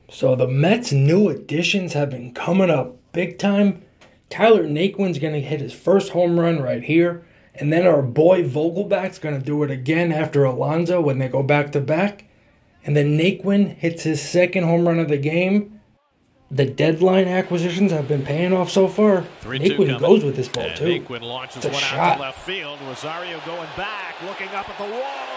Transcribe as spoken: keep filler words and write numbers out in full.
So the Mets' new additions have been coming up big time. Tyler Naquin's going to hit his first home run right here. And then our boy Vogelbach's going to do it again after Alonso when they go back to back. And then Naquin hits his second home run of the game. The deadline acquisitions have been paying off so far. Naquin goes with this ball and too. Naquin launches It's a one shot. out to left field. Rosario going back, looking up at the wall.